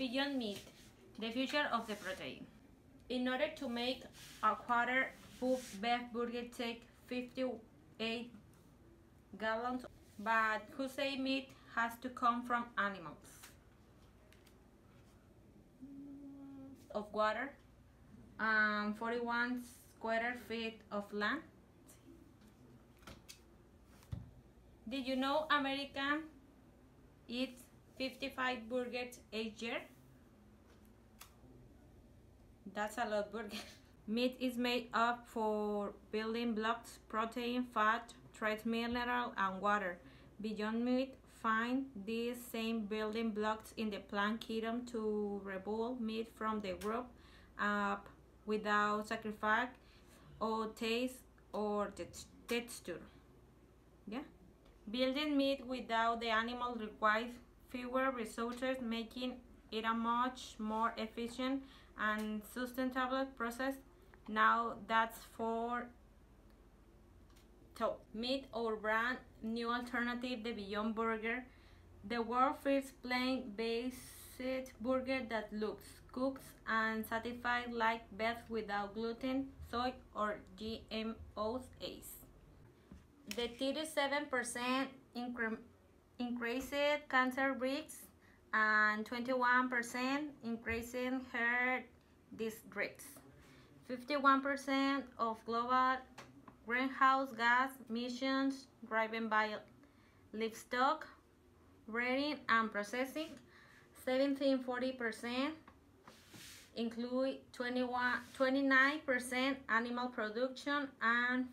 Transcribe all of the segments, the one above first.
Beyond Meat, the future of the protein. In order to make a quarter beef burger take 58 gallons, but who say meat has to come from animals? Of water, 41 square feet of land. Did you know Americans eat 55 burgers a year? That's a lot of burgers. Meat is made up for building blocks, protein, fat, trace mineral, and water. Beyond Meat find these same building blocks in the plant kingdom to rebuild meat from the group up without sacrifice or taste or texture. Yeah. Building meat without the animal requires fewer resources, making it a much more efficient and sustainable process. Now that's for top meat or brand new alternative, the Beyond Burger, the world's first plant-based burger that looks, cooks, and satisfies like beef without gluten, soy, or GMOs. The 37% increased cancer risks and 21% increased heart disease risks. 51% of global greenhouse gas emissions driven by livestock rearing and processing. 40% include 29% animal production and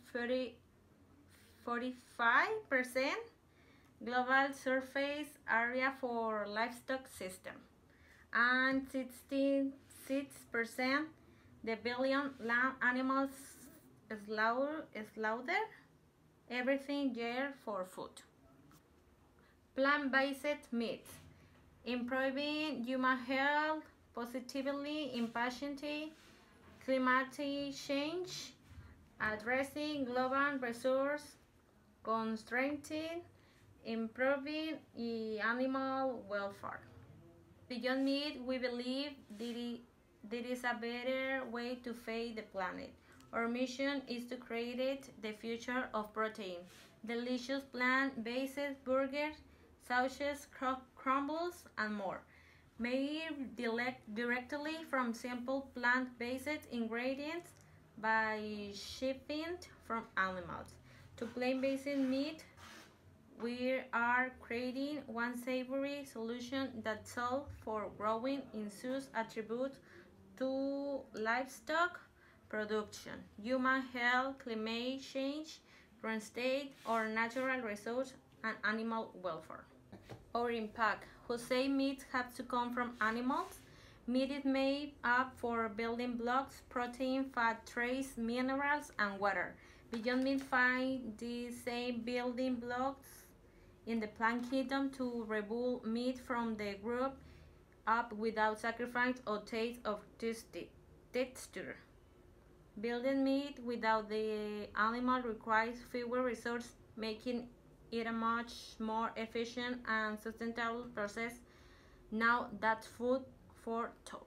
45% global surface area for livestock system, and 66% the billion land animals slaughter everything year for food. Plant-based meats, improving human health, positively impacting climate change, addressing global resource constraints, improving animal welfare. Beyond Meat, we believe there is a better way to feed the planet. Our mission is to create the future of protein. Delicious plant-based burgers, sausages, crumbles, and more. Made directly from simple plant-based ingredients by shipping from animals. To plant-based meat, we are creating one savory solution that solves for growing issues attributed to livestock production, human health, climate change, current state, or natural resource and animal welfare. Our impact. Who say meat has to come from animals? Meat is made up for building blocks, protein, fat, trace minerals, and water. Beyond Meat find these same building blocks in the plant kingdom to rebuild meat from the group up without sacrifice or taste or texture. Building meat without the animal requires fewer resources, making it a much more efficient and sustainable process. Now that's food for thought.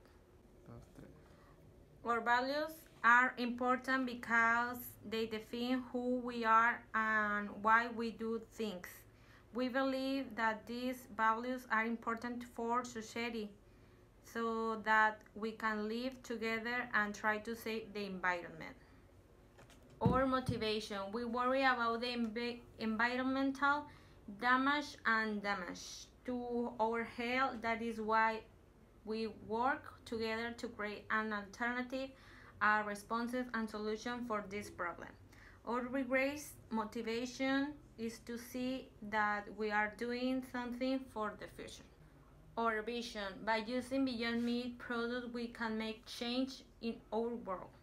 Our values are important because they define who we are and why we do things. We believe that these values are important for society so that we can live together and try to save the environment. Our motivation. We worry about the environmental damage to our health. That is why we work together to create an alternative, a responsive and solution for this problem. Our regrets motivation is to see that we are doing something for the future. Our vision. By using Beyond Meat products, we can make change in our world.